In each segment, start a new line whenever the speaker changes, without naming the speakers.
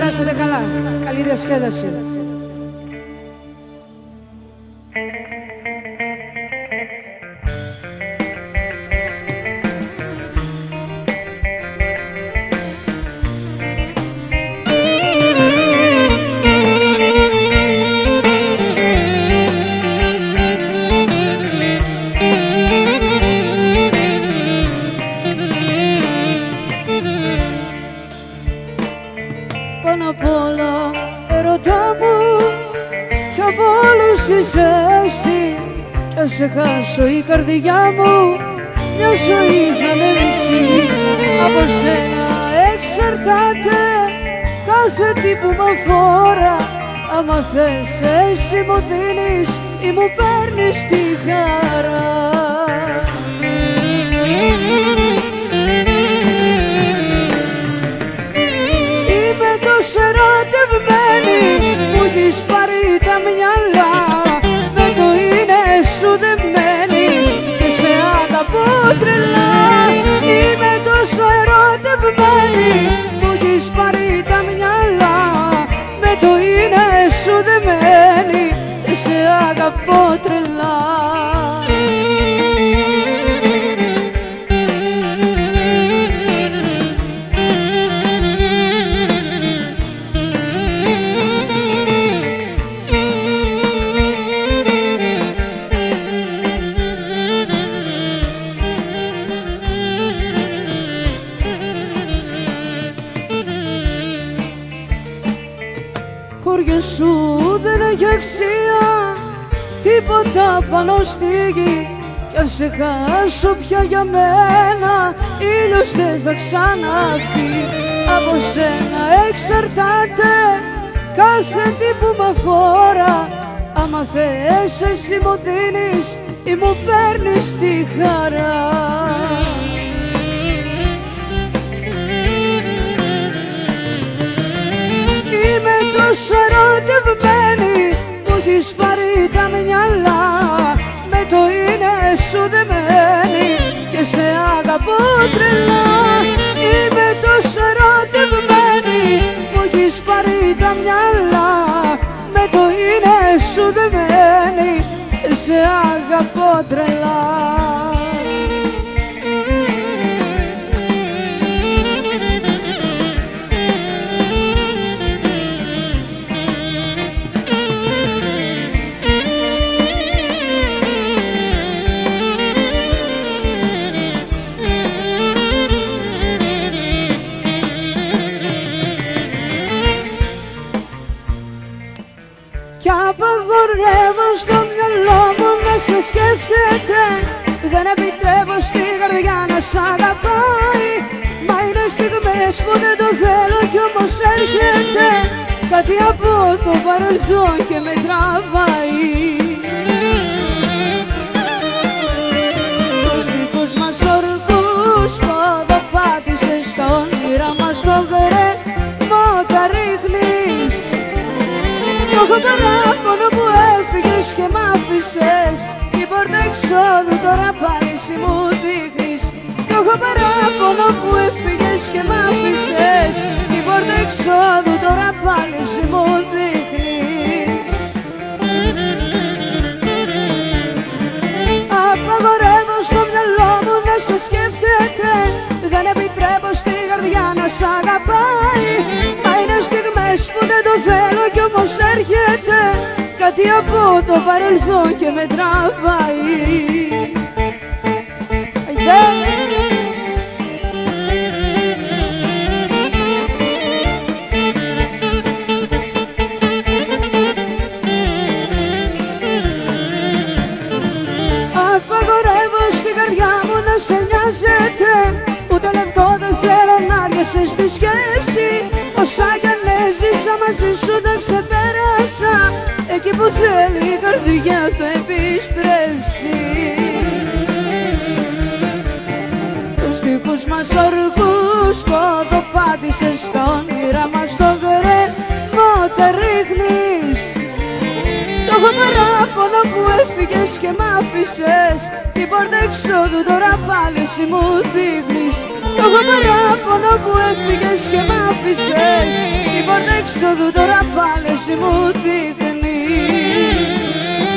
περάσετε καλά. Καλή διασκέδαση.
Πάνω απ' όλα ερωτά μου κι από όλους είσαι εσύ, κι αν σε χάσω η καρδιά μου μια ζωή θα ανέβει. Από σένα εξαρτάται κάθε τι που μ' αφορά. Άμα θες εσύ μου δίνεις ή μου παίρνεις τη χαρά. Ερωτευμένη, μου έχεις πάρει τα μυαλά, με το είναι σου δεμένη και σε αγαπώ τρελά. Είμαι τόσο ερωτευμένη, μου έχεις πάρει τα μυαλά, με το είναι σου δεμένη και σε αγαπώ τρελά. Χώρια σου δεν έχει αξία, τίποτα πάνω στη γη, κι αν σε χάσω πια για μένα ήλιος δεν θα ξαναρθεί. Από σένα εξαρτάται κάθε τι που μ' αφορά. Άμα θες εσύ μου δίνεις ή μου παίρνεις τη χαρά. Είμαι τόσο ερωτευμένη, μου έχεις πάρει τα μυαλά, με το είναι σου δεμένη και σε αγαπώ τρελά. Είμαι τόσο ερωτευμένη, μου έχεις πάρει τα μυαλά, με το είναι σου δεμένη και σε αγαπώ τρελά. Κι απαγορεύω στο μυαλό μου να σε σκέφτεται, δεν επιτρέπω στη καρδιά να σ' αγαπάει. Μα είναι στιγμές που δεν το θέλω κι όμως έρχεται κάτι από το παρελθόν και με τραβάει. Τους δικούς μας ορκούς ποδοπάτησες στα όνειρα μας το γκρεμό τα ρίχνεις. Κι έχω παράπονο που έφυγες και μ' άφησες, την πόρτα εξόδου τώρα πάλι εσύ μου δείχνεις. Κι έχω παράπονο που έφυγες και μ' άφησες, την πόρτα εξόδου τώρα πάλι εσύ μου δείχνεις. Απαγορεύω στο μυαλό μου να σε σκέφτεται, δεν επιτρέπω στη καρδιά να σ' αγαπάει. Μα είναι στιγμές που δεν το θέλω κι όμως έρχεται κάτι από το παρελθόν και με τραβάει. Απαγορεύω στην καρδιά μου να σε νοιάζεται, ούτε λεπτό δεν θέλω να άργεσαι στη σκέψη. Όσα κι αν έζησα μαζί σου τα ξεπέρασα, εκεί που θέλει η καρδιά θα επιστρέψει. Τους δικούς μας οργούς ποδοπάτησες στα όνειρα μας το γκρεμό τα ρίχνεις. Το έχω παράπονο που έφυγες και μ' άφησες. Την πόρτα εξόδου τώρα πάλι εσύ μου δείχνεις. Έχω παράπονο που έφυγες και μ' άφησες. Την πόρτα εξόδου τώρα πάλι εσύ μου δείχνεις.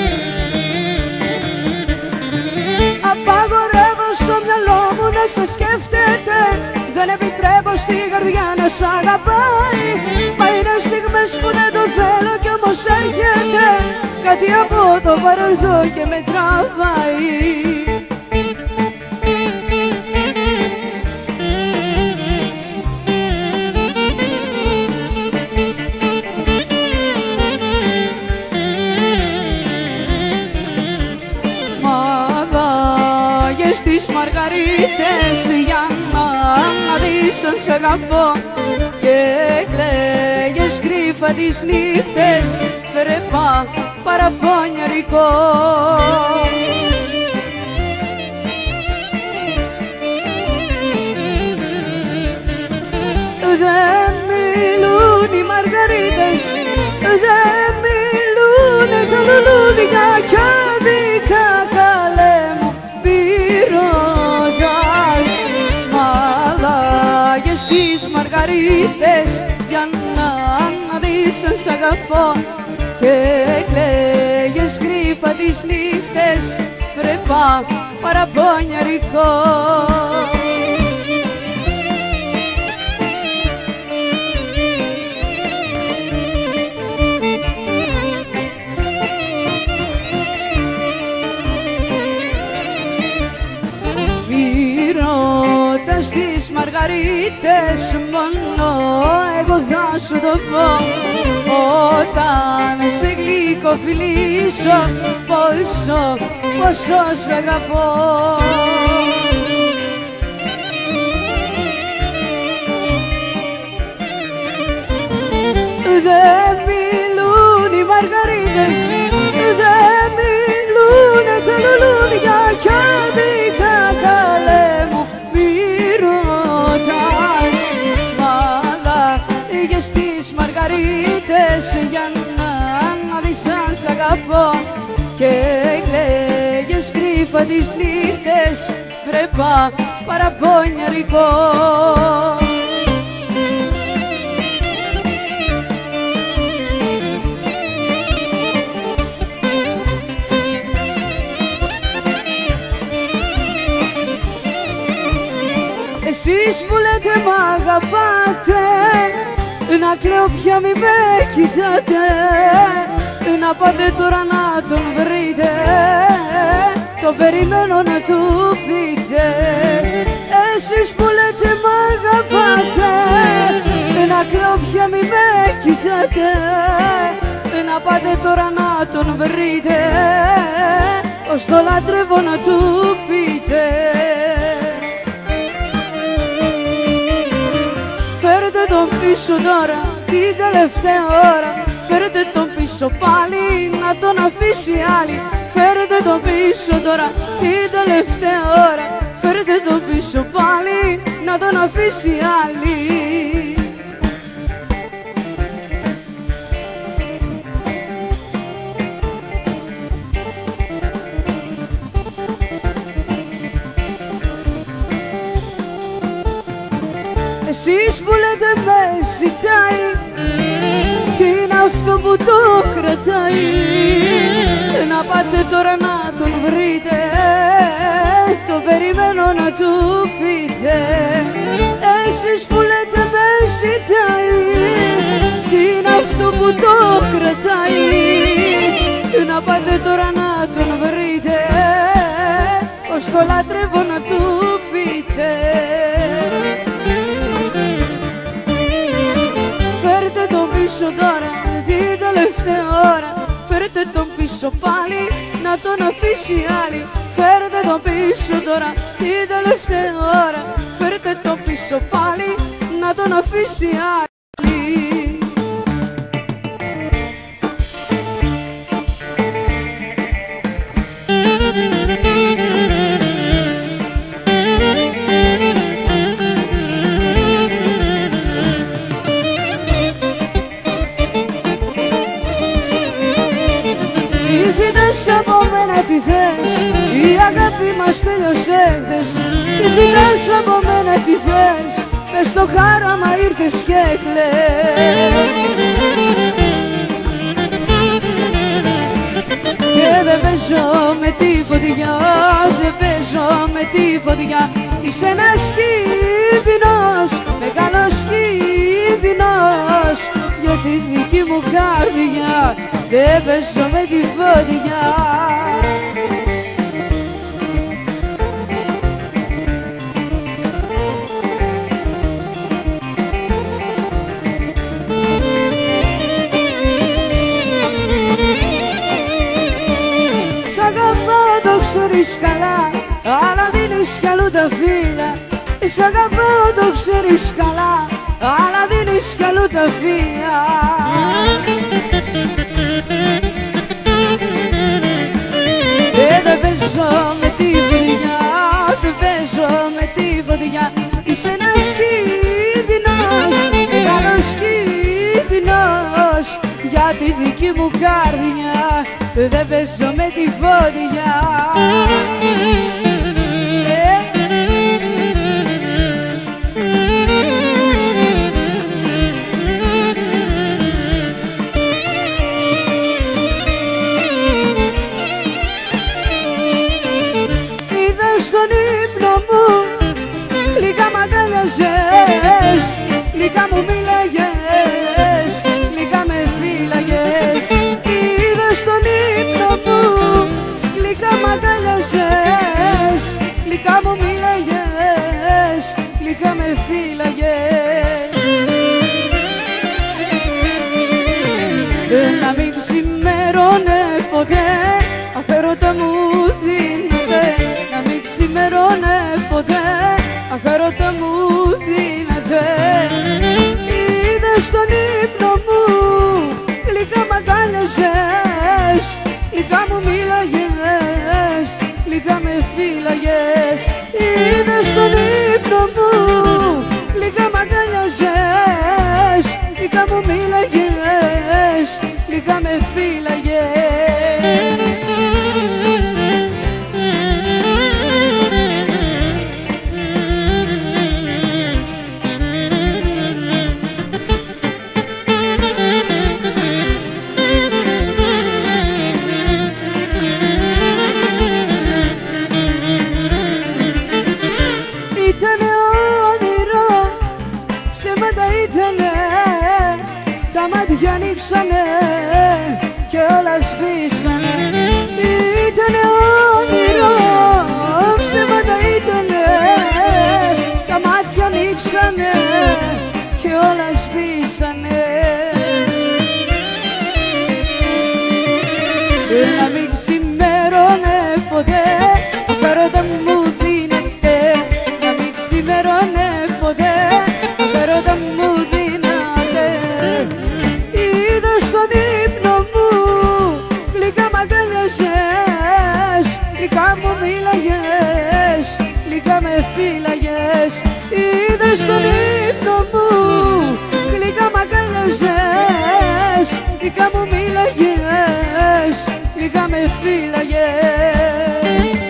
Απαγορεύω στο μυαλό μου να σε σκέφτεται. Δεν επιτρέπω στην καρδιά να σ' αγαπάει. Μα είναι στιγμές που δεν το θέλω κι όμως έρχεται κάτι από το παρελθόν και με τραβάει. Μαλάγες τις μαργαρίτες για να δεις αν σ' αγαπώ. Και κλαίγες κρύφα τις νύχτες, βρεπά παραπονιαρικό. Δεν μιλούν οι μαργαρίτες, δεν μιλούν τα λουλούδια κι άδικα καλέ μου πυρωτάς. Μαλάγες τις μαργαρίτες για να δεις αν σ' αγαπώ. Και κλαίγες κρύφα τις νύχτες, βρεπά παραπονιαρικό. Στις μαργαρίτες μόνο εγώ θα σου το πω. Όταν σε γλυκοφιλήσω πόσο σ' αγαπώ. Δεν μιλούν οι μαργαρίτες, δεν μιλούν τα λουλούδια κι άδικα καλέ μου πυρωτάς. Μαλάγες τις μαργαρίτες για να δεις αν σ' αγαπώ. Και κλαίγες κρύφα τις νύχτες, βρεπά παραπονιαρικό. Εσείς που λέτε μ' αγαπάτε, να κλαίω πια μη με κοιτάτε. Να πάτε τώρα να τον βρείτε, το περιμένω να του πείτε. Εσείς που λέτε μ' αγαπάτε, να κλαίω πια μη με κοιτάτε. Να πάτε τώρα να τον βρείτε, πως το λατρεύω να του πείτε. Φέρετε τον πίσω τώρα, την τελευταία ώρα. Φέρετε τον πίσω πάλι, να τον αφήσει άλλη. Φέρετε τον πίσω τώρα, την τελευταία ώρα. Φέρετε τον πίσω πάλι, να τον αφήσει άλλη. Εσείς που λέτε με ζητάει, τι είναι αυτό που το κρατάει. Να πάτε τώρα να τον βρείτε, το περιμένω να του πείτε. Εσείς που λέτε με ζητάει, τι είναι αυτό που το κρατάει. Να πάτε τώρα να τον βρείτε, πως το λατρεύω να του πείτε. Φέρτε τον πίσω τώρα, την τελευταία ώρα. Φέρτε τον πίσω πάλι, να τον αφήσει άλλη. Φέρτε τον πίσω τώρα, την τελευταία ώρα. Φέρτε τον πίσω πάλι, να τον αφήσει άλλη. Τι ζητάς από μένα, τι θες, η αγάπη μας τέλειωσε χθες. Τι ζητάς από μένα, τι θες, μες στο χάραμα ήρθες και κλαις. Και δεν παίζω με τη φωτιά, δεν παίζω με τη φωτιά. Είσαι ένας κίνδυνος, μεγάλος κίνδυνος, για τη δική μου καρδιά δεν παίζω με τη φωτιά. Σ' αγαπάω, το ξέρεις καλά, αλλά δίνεις κι αλλού τα φύλλα. Σ' αγαπάω, το ξέρεις καλά, αλλά δίνεις κι αλλού τα φύλλα. Δεν παίζω με τη φωτιά, δεν παίζω με τη φωτιά. Είσαι ένας κίνδυνος, μεγάλος κίνδυνος, για τη δική μου καρδιά δεν παίζω με τη φωτιά. Είδα στον ύπνο μου, λίγα μ' αγκάλιαζες, λίγα μου μίλαγες, λίγα με φύλαγες. Είδα στον ύπνο μου, λίγα μ' αγκάλιαζες, λίγα μου μίλαγες, λίγα με φύλαγες. Να μην ξημερώνε ποτέ, αφέρωτα μου δίνεται. Να μην ξημερώνε ποτέ, αφέρωτα μου δίνεται. Είδα στον ύπνο μου, γλυκά μ' αγκάλιαζες, γλυκά μου μίλαγες, γλυκά με φύλαγες. Είδα στον ύπνο μου, γλυκά μ' αγκάλιαζες, γλυκά μου μίλαγες, γλυκά με φύλαγες. Ήτανε όνειρο, ψέματα ήτανε, τα μάτια ανοίξανε και όλα σβήσανε. Ήτανε όνειρο, ψέματα ήτανε, τα μάτια ανοίξανε και όλα σβήσανε. Να μην ξημερώνε ποτέ, αφέρωτα μου δίνεται. Να μην ξημερώνε ποτέ, αφέρωτα μου δίνεται. Είδα στον ύπνο μου, γλυκά μ' αγκάλιαζες, γλυκά μου μίλαγες, γλυκά με φύλαγες. Είδα στον ύπνο μου, γλυκά μ' αγκάλιαζες, γλυκά μου μίλαγες, γλυκά με φύλαγες.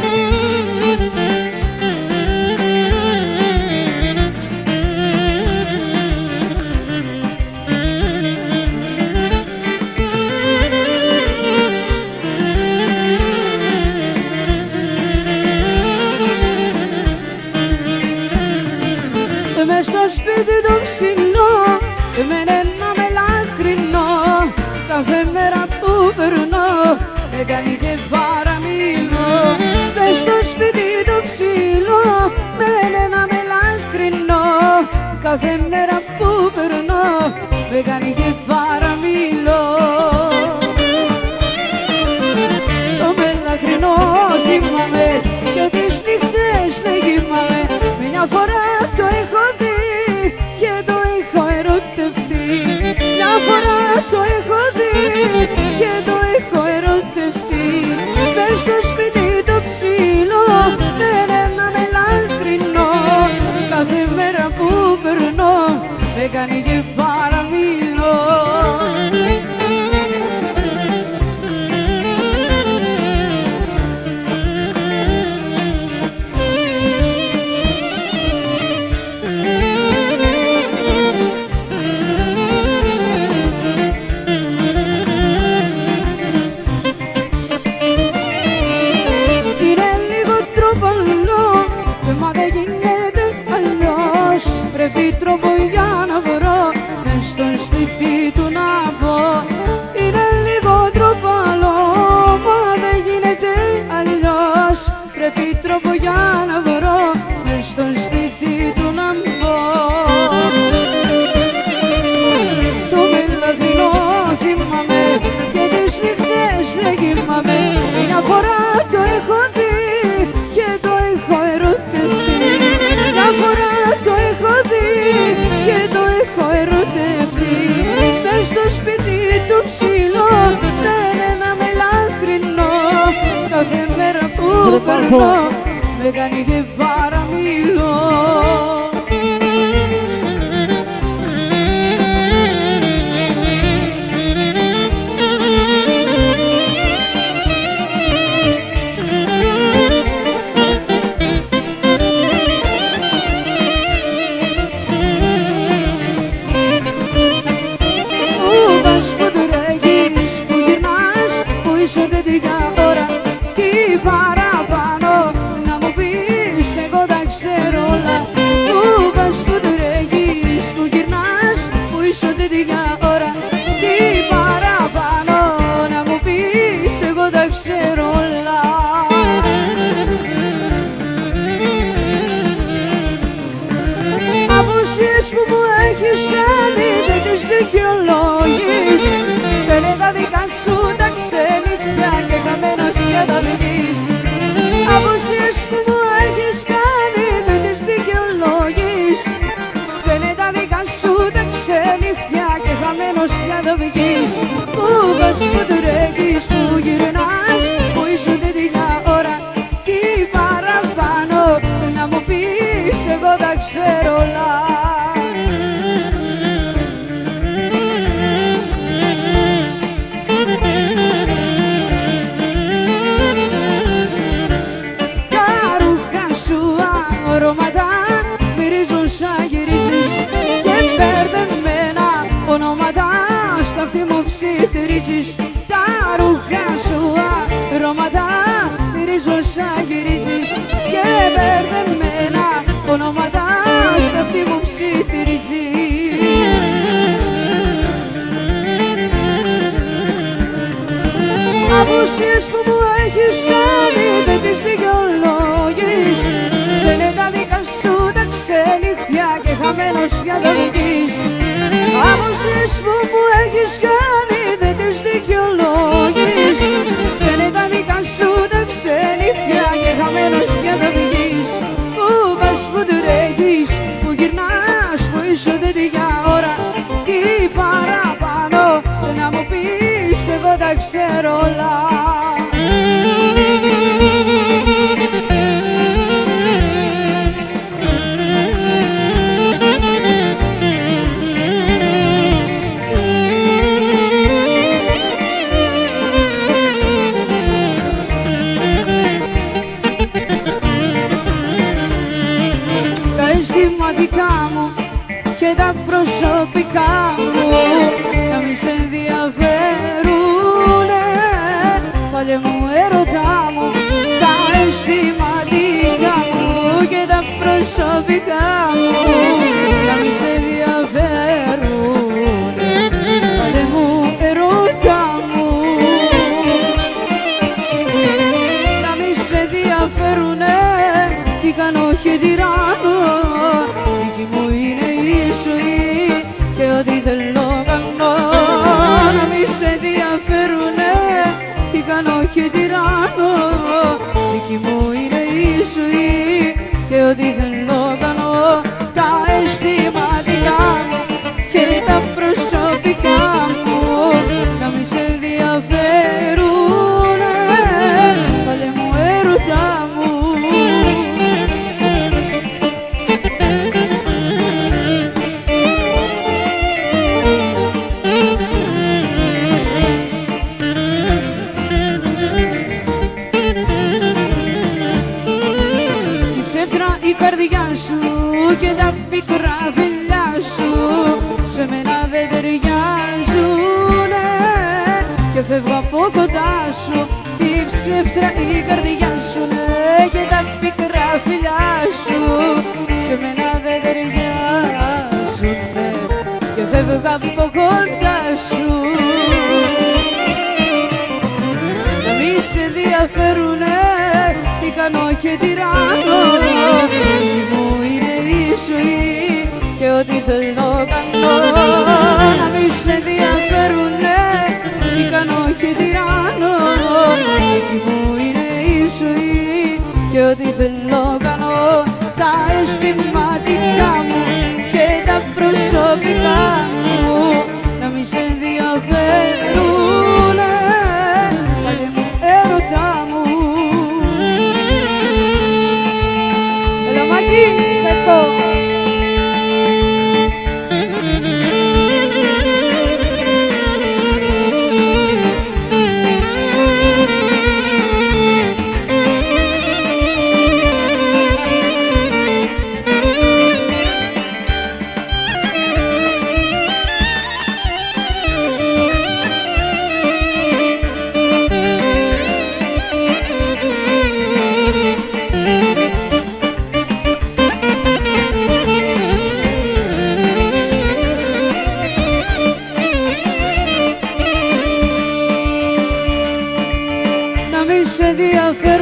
Μες στο σπίτι το ψηλό, εμένα ένα μελάχρινο, κάθε μέρα που περνώ με κάνει και παραμείνω. Μες στο σπίτι το ψηλό, με ένα μελάχρινο, κάθε μέρα που περνώ με κάνει και παραμείνω. Το μελάχρινο θυμάμαι και τις νύχτες δεν κοιμάμαι. Μια φορά το έχω δει και το έχω ερωτευτεί. Μια φορά το έχω δει και το έχω ερωτευτεί. Μες στο σπίτι το ψηλό, με ένα μελάχρινο, κάθε μέρα που περνώ με κάνει και παραμείνω. Όλες νύχτες δεν κοιμάμαι, μια φορά το έχω δει και το έχω ερωτευτεί. Μια φορά το έχω δει και το έχω ερωτευτεί. Μες στο σπίτι του ψηλό με ένα μελάχρινο, κάθε μέρα που περνώ με κάνει και παραμιλώ. Που μου έχεις κάνει δεν τις δικαιολόγεις. Φταίνε τα δικά σου τα ξενύχτια και χαμένος πια τα βγεις. Αποσίες που μου έχεις κάνει δεν τις δικαιολόγεις. Φταίνε τα δικά σου τα ξενύχτια και χαμένος πια τα βγεις. Πού πας, που τρέχεις, που γυρνάς, που ήσουν τέτοια ώρα, τι παραπάνω να μου πεις, εγώ τα ξέρω όλα. Στα αυτή μου ψιθυρίζεις, τα ρούχα σου αρώματα μυρίζουν σαν γυρίζεις και μπερδεμένα ονόματα στα αυτή μου ψιθυρίζεις. Απουσίες που μου έχεις κάνει δεν τις δικαιολόγεις. Δεν είναι τα δικά σου τα ξενύχτια και χαμένος πια θα βγεις. Αποσίες που μου έχεις κάνει δεν τις δικαιολόγεις. Φταίνε τα δικά σου τα ξενύχτια και χαμένος πια θα βγεις. Πού πας, που τρέχεις, που γυρνάς, που ήσουν τέτοια ώρα, τι παραπάνω να μου πεις, εγώ τα ξέρω όλα. Μου και τα προσωπικά μου να μη σε ενδιαφέρουνε, πάλι μου έρωτά μου. Τα αισθηματικά μου και τα προσωπικά μου να μη σε ενδιαφέρουνε, πάλι μου έρωτά μου. Να μη σε ενδιαφέρουνε τι κάνω και τι ράνω. Δική μου είναι η ζωή και ό,τι θέλω κάνω. Να μη σε ενδιαφέρουνε τι κάνω και τι ράνω. Δική μου είναι η ζωή και ό,τι θέλω κάνω. Τα αισθηματικά μου και τα προσωπικά μου να μη σε ενδιαφέρουνε, πάλι μου έρωτα μου. Η καρδιά σου και τα πικρά φιλιά σου σε μένα δεν ταιριάζουνε και φεύγω από κοντά σου. Η ψεύτρα η καρδιά σου και τα πικρά φιλιά σου σε μένα δεν ταιριάζουνε και φεύγω από κοντά σου. Να μη σε ενδιαφέρουνε τι κάνω και τι ράνω. Δική μου είναι η ζωή και ό,τι θέλω κάνω. Να μη σε ενδιαφέρουνε τι κάνω και τι ό,τι θέλω κάνω. Τα αισθηματικά μου και τα προσωπικά μου να μη σε ενδιαφέρουνε, πάλι μου έρωτά μου. Έλα Μάκη, πέτω. Σε ενδιαφέρουνε,